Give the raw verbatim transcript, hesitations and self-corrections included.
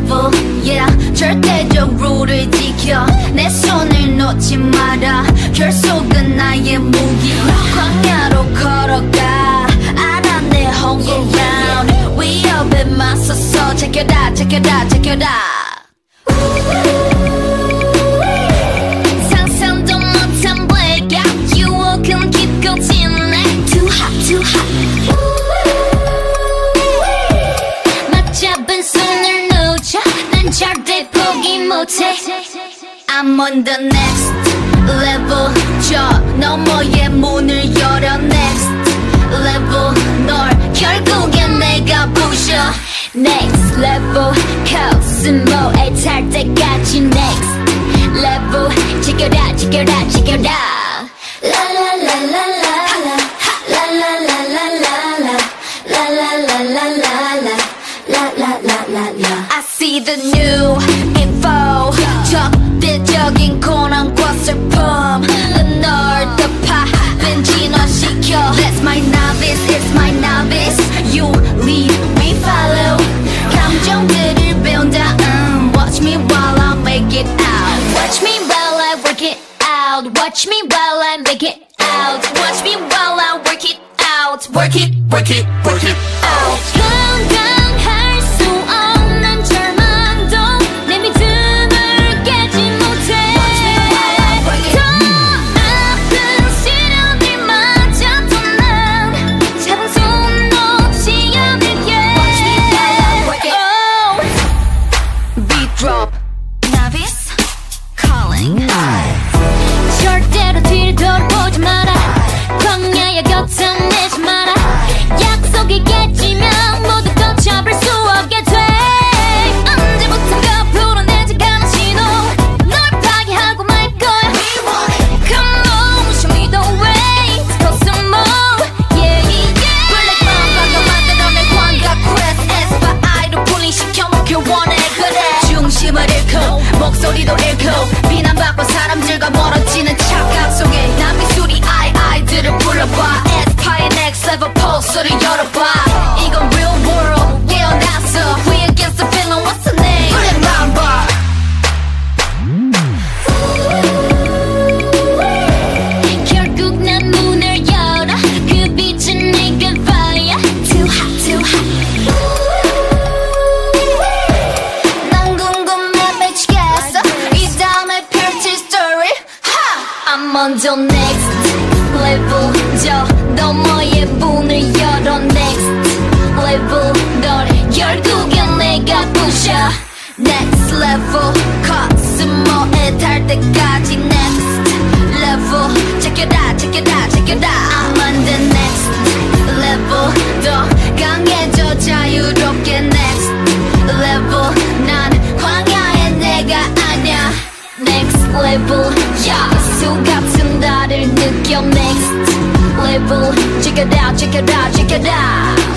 level yeah 절대적 룰을 지켜 내 손을 놓지 마라 결속은 나의 무기 광야로 걸어가 알아 내 home ground 위협에 맞서서 제껴라 제껴라 제껴라 상상도 못한 blackout 유혹은 깊고 진해 too hot too hot 맞잡은 손을 놓쳐 난 절대 포기 못해 I'm on the next level 저 너머의 문을 열어 next level 널 결국엔 내가 부셔 next level 코스모에 탈 때까지 next level 지켜라 지켜라 지켜라 라라라라라라 라라라라라라 라라라라라라 라라라라라 I see the new info 적대적인 고난과 슬픔 널 덮어 진화시켜 That's my novice, it's my novice You lead, we follow 감정들을 배운다 um, Watch me while I make it out Watch me while I work it out Watch me while I make it out Watch me while I work it out Work it, work it, work it out 감당할 수 없는 절망도 내 믿음을 깨지 못해 더 아픈 시련들마저도 난 잡은 손 놓지 않을게 oh. Beat drop Novice calling 절대로 뒤를 돌아보지 마라 광야의 곁을 내지 마라 약속이 깨지면 모두 걷혀볼 수 없게 돼 언제부턴가 불어내지 않은 신호 널 파괴하고 말 거야 Come on, show me the way Cosmo, yeah, yeah Black Mamba가 만들어낸 광각 quest 에스파이로 풀링시켜 놓길 원해 그래 중심을 잃고 목소리도 잃고 비난받고 사람들과 멀어지는 착각 속에 난 미술이 아이 아이들을 불러봐 에스파의 next level 포스를 열어봐 이건 real world 깨어났어 We against the feeling what's the name Black Mamba 결국 난 문을 열어 그 빛은 내게 fire Too hot too hot 난 궁금해 미치겠어 이 다음에 펼칠 story ha! I'm on the next level 저 너머의 문을 열어 next level 널 결국엔 내가 부셔 next level 코스모에 탈 때까지 next level 제껴라 제껴라 제껴라 I'm on the next level 더 강해져 자유롭게 next level 난 광야의 내가 아냐 next level 야수 같은 나를 느껴 next level check it out check it out check it out